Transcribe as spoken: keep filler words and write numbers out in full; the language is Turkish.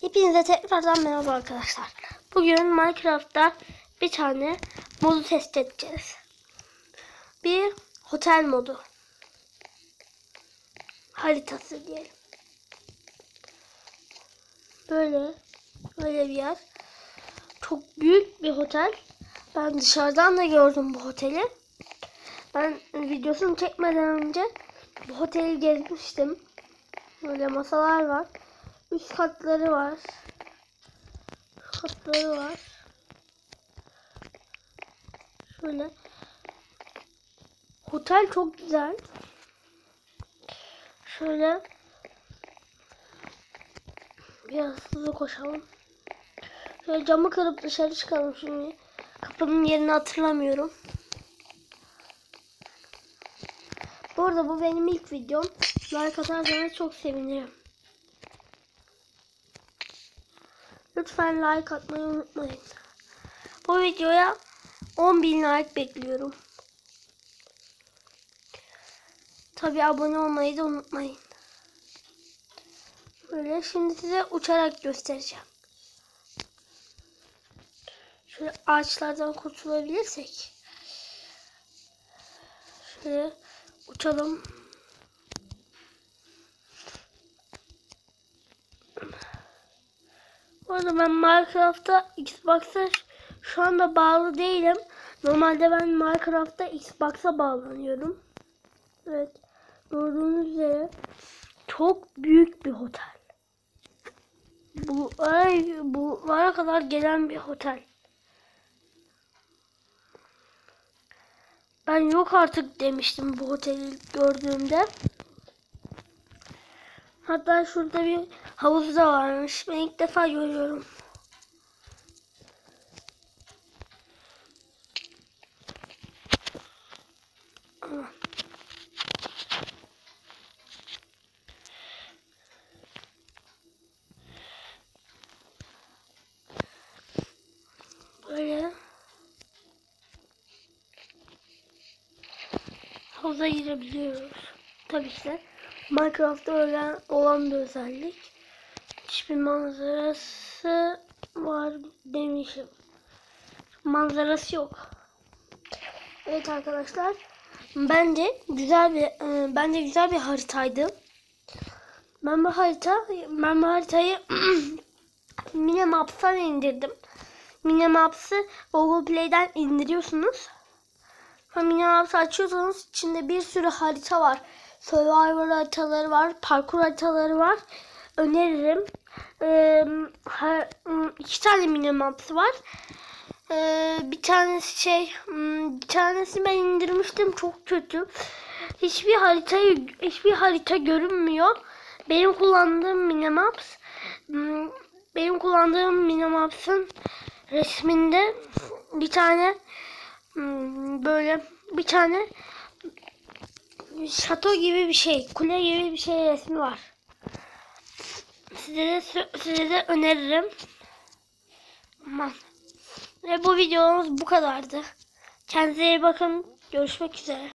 Hepinize tekrardan merhaba arkadaşlar. Bugün Minecraft'ta bir tane modu test edeceğiz. Bir otel modu. Haritası diyelim. Böyle böyle bir yer. Çok büyük bir otel. Ben dışarıdan da gördüm bu oteli. Ben videosunu çekmeden önce bu oteli gezmiştim. Böyle masalar var. Üst katları var. Üst katları var. Şöyle. Otel çok güzel. Şöyle. Biraz hızlı koşalım. Şöyle camı kırıp dışarı çıkalım şimdi. Kapının yerini hatırlamıyorum. Bu arada bu benim ilk videom. Like atarsanız çok sevinirim. Lütfen like atmayı unutmayın. Bu videoya on bin like bekliyorum. Tabi abone olmayı da unutmayın. Böyle şimdi size uçarak göstereceğim. Şöyle ağaçlardan kurtulabilirsek. Şöyle uçalım. Bu arada ben Minecraft'ta Xbox'a şu anda bağlı değilim. Normalde ben Minecraft'ta Xbox'a bağlanıyorum. Evet. Gördüğünüz üzere çok büyük bir otel. Bu ay buralara kadar gelen bir otel. Ben yok artık demiştim bu oteli gördüğümde. Hatta şurada bir havuz da varmış. Ben ilk defa görüyorum. Böyle havuza girebiliyoruz. Tabii ki de Minecraft'ta öyle olan bir özellik. Hiçbir manzarası var demişim. Manzarası yok. Evet arkadaşlar. Bence güzel bir e, bence güzel bir haritaydı. Ben bu harita ben bu haritayı Minimaps'tan indirdim. Minimaps'ı Google Play'den indiriyorsunuz. Minimaps'ı açıyorsanız içinde bir sürü harita var. Survivor haritaları var, parkur haritaları var. Öneririm. Ee, her, iki tane Minimaps'ı var. Ee, bir tanesi şey, bir tanesini ben indirmiştim, çok kötü. Hiçbir haritayı, hiçbir harita görünmüyor. Benim kullandığım Minimaps, benim kullandığım Minimaps'ın resminde bir tane böyle bir tane şato gibi bir şey, kule gibi bir şey resmi var. Size de size de öneririm. Aman. Ve bu videomuz bu kadardı. Kendinize iyi bakın. Görüşmek üzere.